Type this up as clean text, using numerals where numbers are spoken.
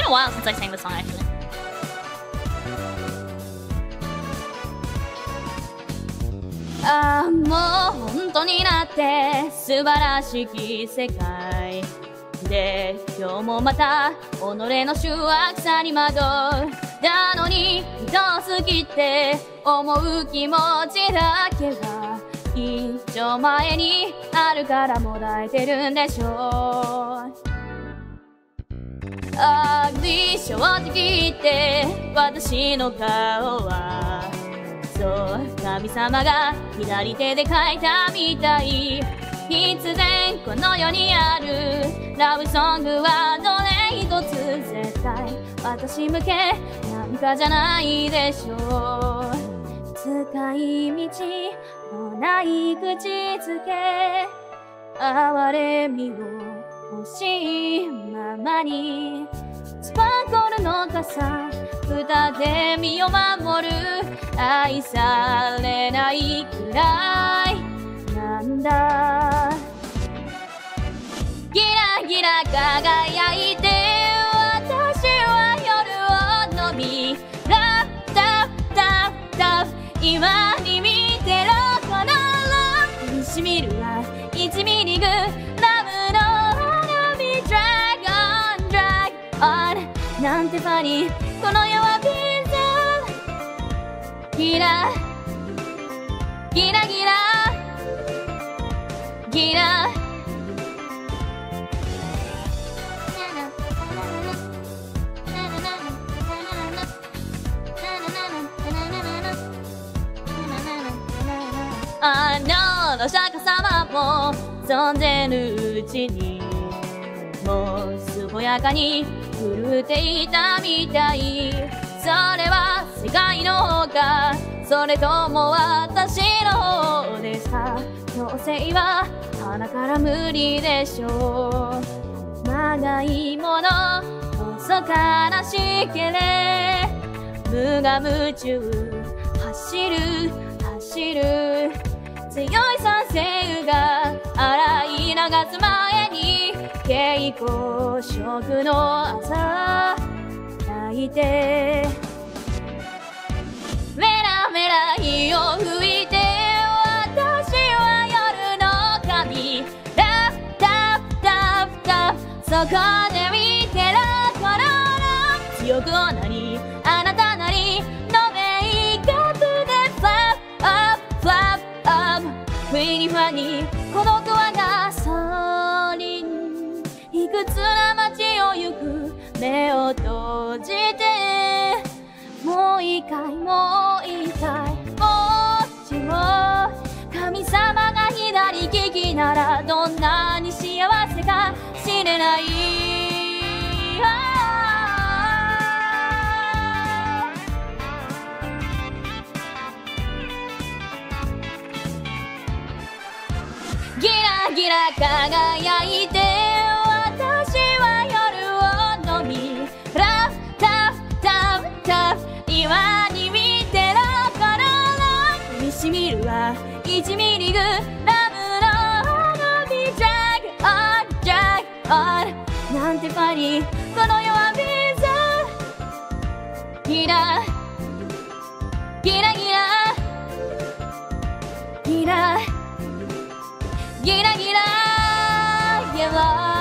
been a while since I sang this song actually. もう本当になって素晴らしき世界で今日もまた己の醜悪さに惑うだのに人好きって思う気持ちだけは一丁前にあるからもだえてるんでしょう。正直言って私の顔はそう神様が左手で描いたみたい。必然この世にあるラブソングはどれ一つ絶対私向けなんかじゃないでしょう。使い道のない口づけ哀れみを欲しいままにスパークルの傘蓋で身を守る愛されないくらいなんだ。ギラギラ輝いて私は夜を飲みラフタフタフタフ今に見てろこのラブにしみるは1ミリグラムの花火ドラゴンドラゴンなんてファニーこの世はビーズギラギラギラギラあのお釈迦様も存ぜぬうちにもう健やかに震えていたみたい。それは世界の方かそれとも私の方ですか。強制は鼻から無理でしょう。まがいもの細悲しけれ無我夢中走る走る強い賛成が洗い流す前に稽古食の朝泣いてメラメラ火を吹いて私は夜の神ラフタフタフタフそこで見てろこのラブ強くなりあなたなりの明確でフラップアップフラップ不意に不安に孤独はガソリンいくつな街を行く目を閉じてもう一回もう一回もしも神様が左利きならどんなに幸せか知れないギラギラ輝いて私は夜を飲みラフタフタフタフ今に見てろこのラブにしみるは1ミリグラムの花火ドラゴンドラゴンなんてファニーこの世はビーズギラギラギラギラギラギラギラ